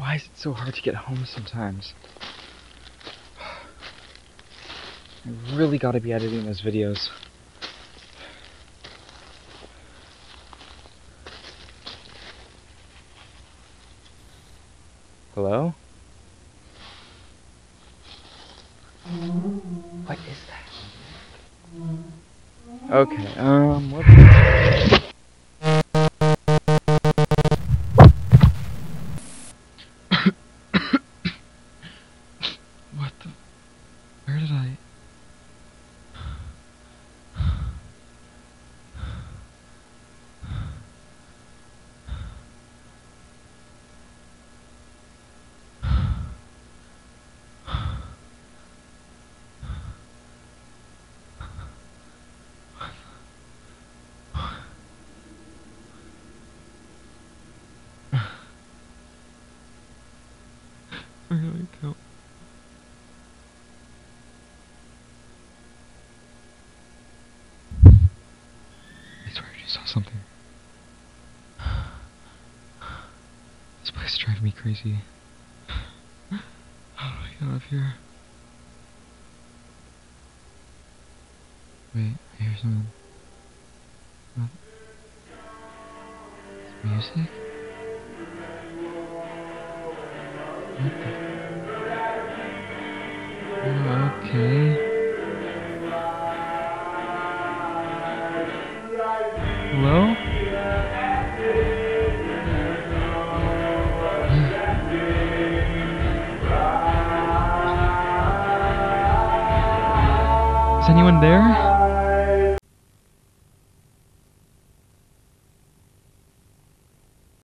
Why is it so hard to get home sometimes? I really gotta be editing those videos. Hello? What is that? Okay, what? What the? Where did I? Where did I go? I swear I just saw something. This place is driving me crazy. How do I get out of here? Wait, I hear something. What? It's music? What the? Oh, okay. Hello? Is anyone there?